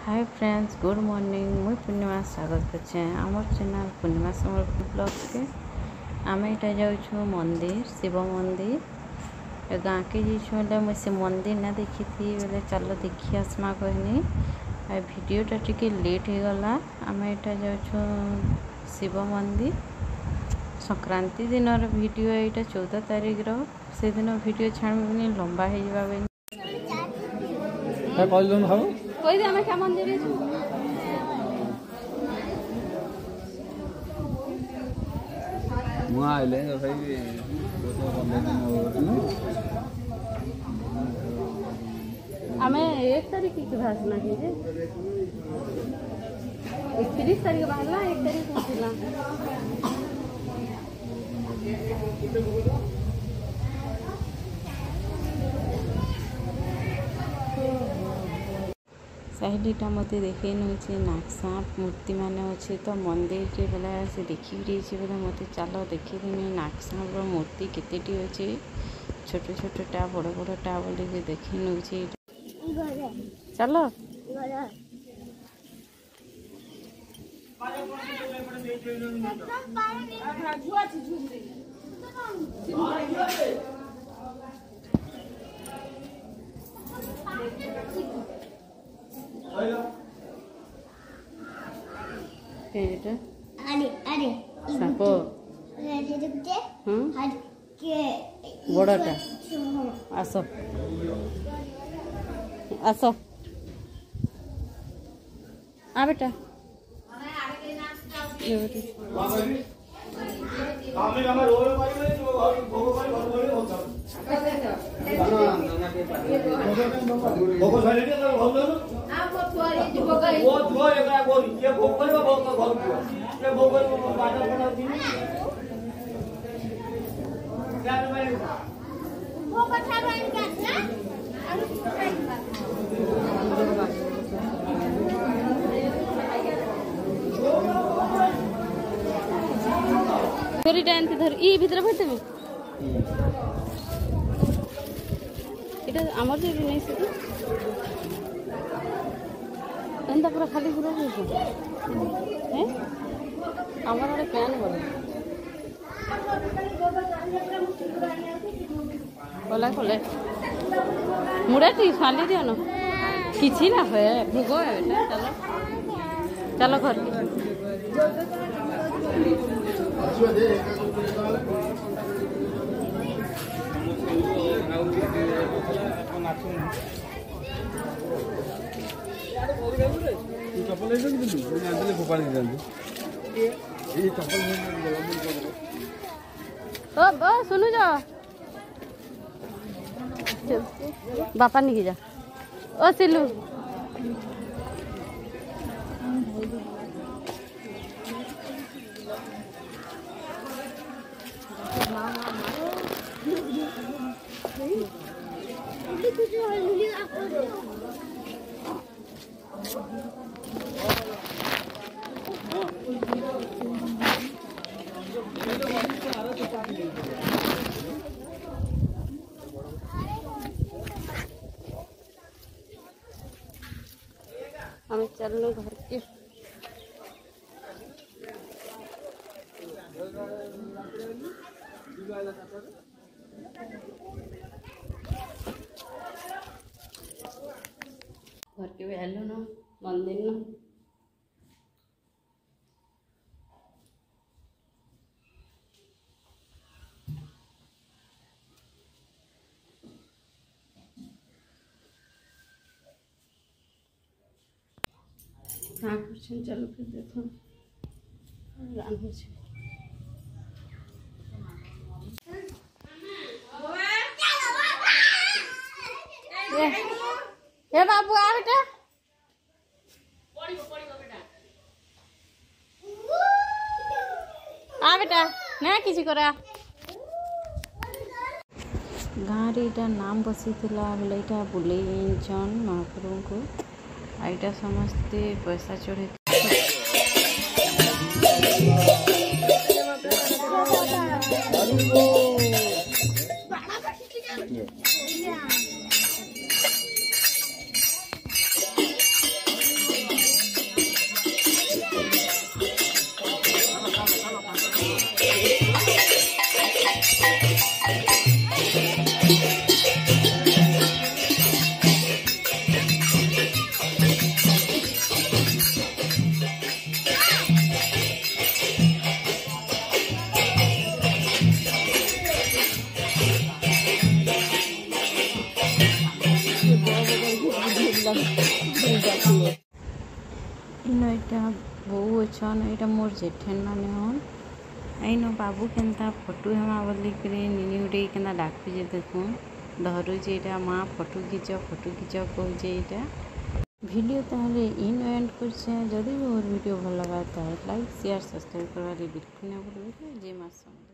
Hi friends, good morning. मुझे पूर्णिमा स्वागत करछे आमर चैनल पूर्णिमा संबलपुर ब्लॉग के। आम यहाँ जाऊँ मंदिर, शिव मंदिर गाँ के जाइए मुझे से मंदिर ना देखी थी बोले चलो देखी आसमा कहनी। वीडियोटा टिके लेट हो गला। आम यहाँ जाऊँ शिव मंदिर। संक्रांति दिन वीडियो यहाँ 14 तारीख से दिन वीडियो छाड़बनी लंबा हो कोई दे हमें क्या मंदिर हमें 1 तारीख की भाषण है 31 तारीख बाहर 1 तारीख पहुँचला। साइडटा मत देखे नौचे नागसाप मूर्ति मान अच्छे तो मंदिर के बेला से देखी बोले मत चल देखीदेमी नागसाप मूर्ति केतेटी अच्छे छोट छोटा बड़ बड़टा बोल देखी नौचे चलो साप बड़टा आस आस आ बेटा फेरी डांस धर ई भीतर भरते में इटा आमर जे नहीं से एंता पूरा खाली पूरा हो हैं आमर वाले प्लान बोले बोला खोले मुड़ा ती खाली दियो ना किछि ना है भूगो है बेटा चलो चलो घर सुनु जा बापा निकी जा ओ सिलू हम चलने घर के घर के हेलो ना मंदिर ना हाँ क्वेश्चन चलो फिर देखो रान हो हे बाबू आ बेटा आ बेटा ना किसी करा गाँव रे इटा नाम बसी थिला बोले इटा बुले इंचन महाप्रभु को आईटा समस्ते पैसा चढ़े इन इटा बो अच्छन यहाँ मोर जेठेन मैंने हन आईन बाबू केन्ता फोटो हेमा बोलिकी निनी उठे के डाकुचे देखुन धरुचे यहाँ माँ फोटो खींच कहचे यहाँ वीडियो ताहले इन एंड करछे जदि मोर वीडियो भल लगा ताहले लाइक शेयर सब्सक्राइब करवा बिल्कुल ना भूलबे। जय मां।